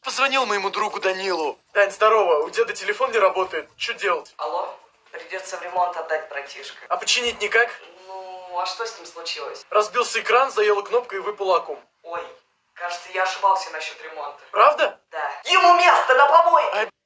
Позвонил моему другу Данилу. Дань, здорово. У деда телефон не работает. Что делать? Алло? Придется в ремонт отдать, братишка. А починить никак? Ну, а что с ним случилось? Разбился экран, заела кнопка и выпал аккум. Ой, кажется, я ошибался насчет ремонта. Правда? Да. Ему место на помойке!